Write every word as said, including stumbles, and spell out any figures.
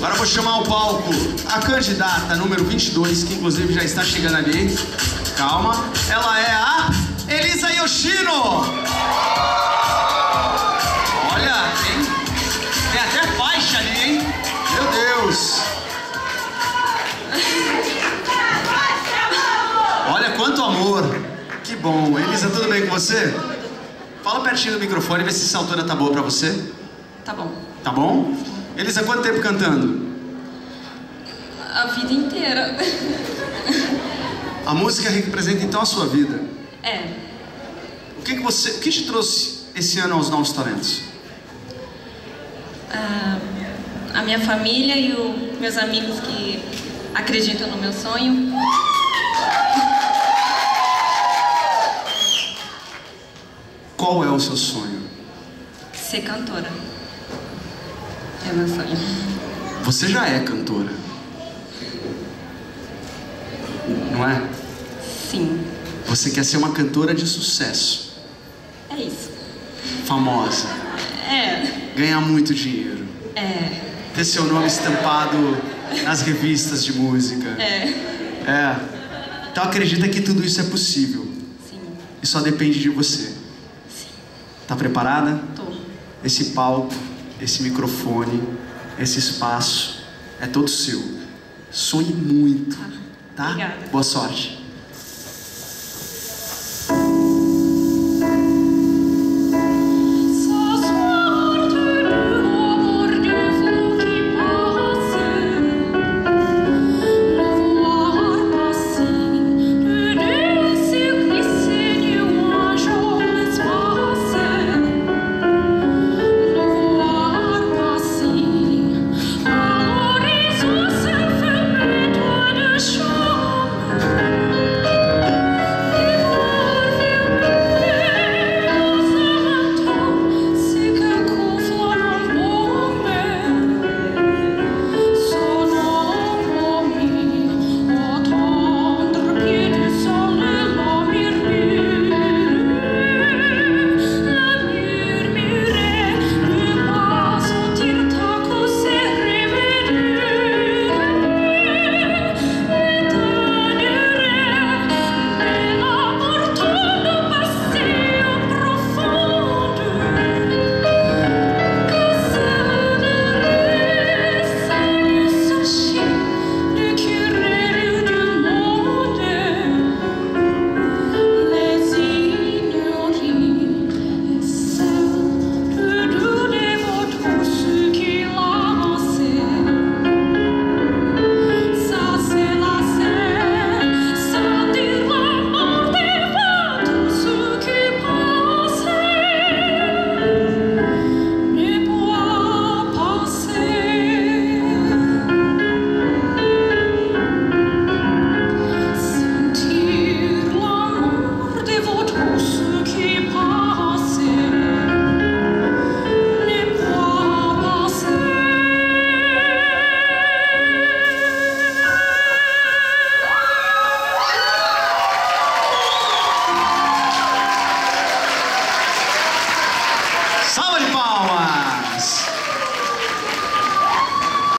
Agora eu vou chamar ao palco a candidata número vinte e dois, que inclusive já está chegando ali. Calma. Ela é a Elisa Yoshino. Olha, tem, tem até faixa ali, hein? Meu Deus. Olha quanto amor. Que bom. Elisa, tudo bem com você? Fala pertinho do microfone e vê se essa altura tá boa pra você. Tá bom. Tá bom? Elisa, quanto tempo cantando? A vida inteira. A música representa então a sua vida. É. O que que você, o que te trouxe esse ano aos Novos Talentos? Ah, a minha família e os meus amigos que acreditam no meu sonho. Qual é o seu sonho? Ser cantora. É meu sonho. Você já é cantora, não é? Sim. Você quer ser uma cantora de sucesso, É isso. famosa, É. ganhar muito dinheiro, É. ter seu nome estampado nas revistas de música. É. É. Então acredita que tudo isso é possível. Sim. E só depende de você. Sim. Tá preparada? Tô. Esse palco, esse microfone, esse espaço é todo seu. Sonhe muito, tá? Obrigada. Boa sorte. Salve!